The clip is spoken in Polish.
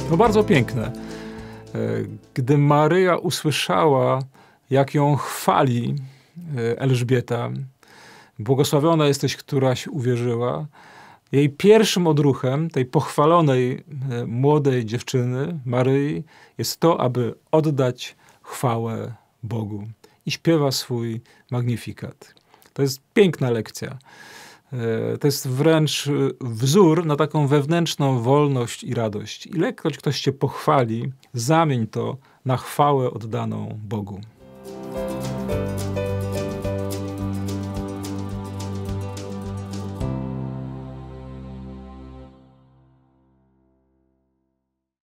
No bardzo piękne. Gdy Maryja usłyszała, jak ją chwali Elżbieta, błogosławiona jesteś, któraś uwierzyła, jej pierwszym odruchem tej pochwalonej młodej dziewczyny, Maryi, jest to, aby oddać chwałę Bogu. I śpiewa swój magnifikat. To jest piękna lekcja. To jest wręcz wzór na taką wewnętrzną wolność i radość. Ilekroć ktoś cię pochwali, zamień to na chwałę oddaną Bogu.